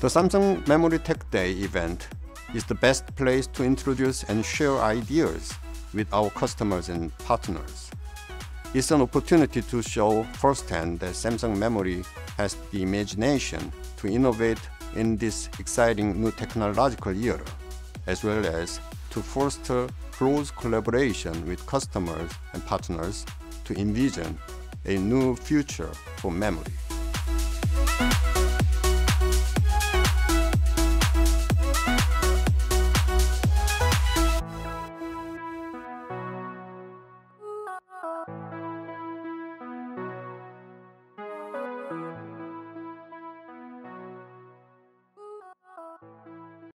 The Samsung Memory Tech Day event is the best place to introduce and share ideas with our customers and partners. It's an opportunity to show firsthand that Samsung Memory has the imagination to innovate in this exciting new technological era, as well as to foster close collaboration with customers and partners to envision a new future for memory.